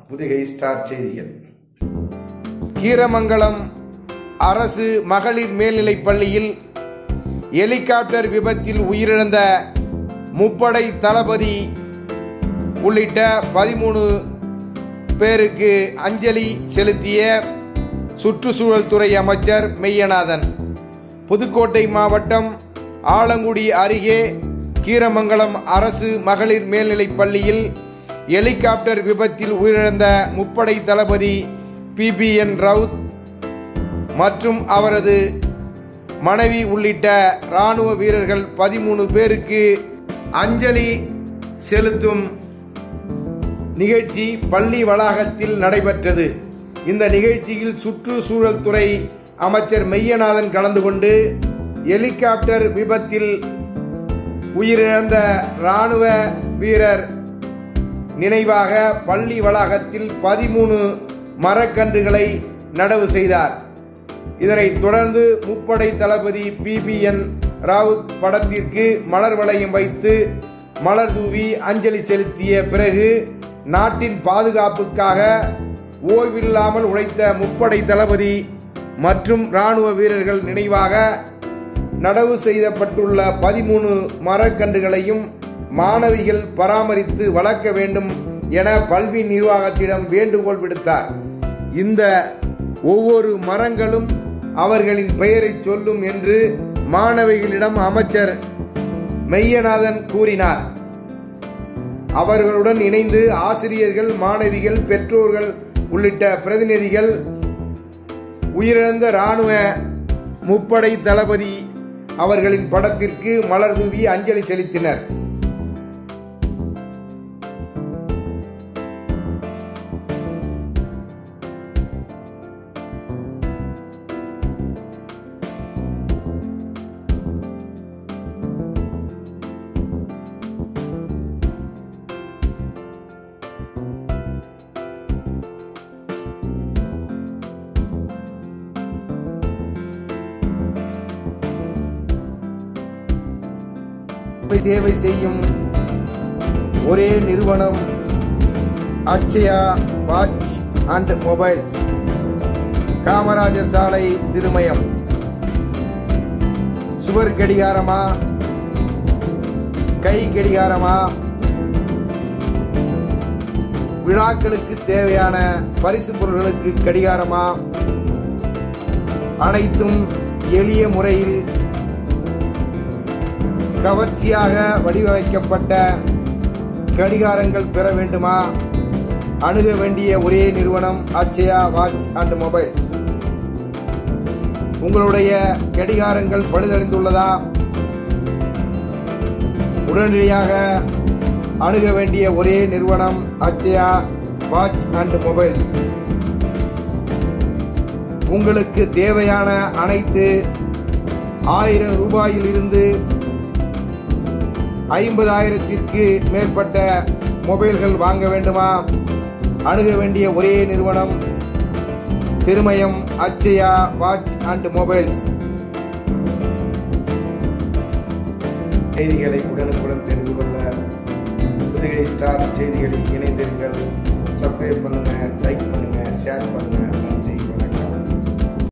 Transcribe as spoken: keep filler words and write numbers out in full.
Pudugai star செய்திகள். கீரமங்கலம் அரசு மகளிர் மேல்நிலைப் பள்ளியில் ஹெலிகாப்டர் விபத்தில் உயிரிழந்த முப்படை தளபதி உள்ளிட்ட பதிமூணு பேருக்கு அஞ்சலி செலுத்திய சுற்றுச்சூழல் துறை அமைச்சர் மெய்யநாதன். புதுக்கோட்டை மாவட்டம் ஆலங்குடி அருகே கீரமங்கலம் அரசு மகளிர் மேல்நிலைப் பள்ளியில் ஹெலிகாப்டர் விபத்தில் உயிரிழந்த முப்படை தளபதி பி பி என் ரவுத் மற்றும் அவரது மனைவி உள்ளிட்ட இராணுவ வீரர்கள் பதிமூணு பேருக்கு அஞ்சலி செலுத்தும் நிகழ்ச்சி பள்ளி வளாகத்தில் நடைபெற்றது. இந்த நிகழ்ச்சியில் சுற்றுச்சூழல் துறை அமைச்சர் மெய்யநாதன் கலந்து கொண்டு ஹெலிகாப்டர் விபத்தில் உயிரிழந்த இராணுவ வீரர் நினைவாக பள்ளி வளாகத்தில் பதிமூணு மரக்கன்றுகளை நடவு செய்தார். இதனைத் தொடர்ந்து முப்படை தளபதி பி பி என் ராவுத் படத்திற்கு மலர் வளையம் வைத்து மலர் தூவி அஞ்சலி செலுத்திய பிறகு நாட்டின் பாதுகாப்புக்காக ஓய்வில்லாமல் உழைத்த முப்படை தளபதி மற்றும் இராணுவ வீரர்கள் நினைவாக நடவு செய்யப்பட்டுள்ள பதிமூணு மரக்கன்றுகளையும் மாணவிகள் பராமரித்து வளர்க்க வேண்டும் என பல்வி நிர்வாகத்திடம் வேண்டுகோள் விடுத்தார். இந்த ஒவ்வொரு மரங்களும் அவர்களின் பெயரை சொல்லும் என்று மாணவிகளிடம் அமைச்சர் மெய்யநாதன் கூறினார். அவர்களுடன் இணைந்து ஆசிரியர்கள், மாணவிகள், பெற்றோர்கள் உள்ளிட்ட பிரதிநிதிகள் உயிரிழந்த இராணுவ முப்படை தளபதி அவர்களின் படத்திற்கு மலர் தூவி அஞ்சலி செலுத்தினர். சேவை செய்யும் ஒரே நிறுவனம் Akshaya watch and mobiles, Kamarajar சாலை, திருமயம். சுவர் கடிகாரமா, கை கடிகாரமா, விழாக்களுக்கு தேவையான பரிசு பொருட்களுக்கு கடிகாரமா, அனைத்தும் எளிய முறையில் கவர்ச்சியாக வடிவமைக்கப்பட்ட கடிகாரங்கள் பெற வேண்டுமா? அணுக வேண்டிய ஒரே நிறுவனம் அக்ஷயா வாட்ச் அண்ட் மொபைல்ஸ். உங்களுடைய கடிகாரங்கள் பழுதடைந்துள்ளதா? உடனடியாக அணுக வேண்டிய ஒரே நிறுவனம் அக்ஷயா வாட்ச் அண்ட் மொபைல்ஸ். உங்களுக்கு தேவையான அனைத்து ஆயிரம் ரூபாயில் இருந்து ஐம்பதாயிரத்திற்கு மேற்பட்ட மொபைல்கள் வாங்க வேண்டுமா? அணுக வேண்டிய ஒரே நிறுவனம் Thirumayam Akshaya watch and mobiles. செய்திகளை உடனுக்குடன் தெரிந்து கொள்ள புதுகை ஸ்டார் செய்திகளில் இணைந்திருங்கள். சப்ஸ்கிரைப் பண்ணுங்க, லைக் பண்ணுங்க, ஷேர் பண்ணுங்க.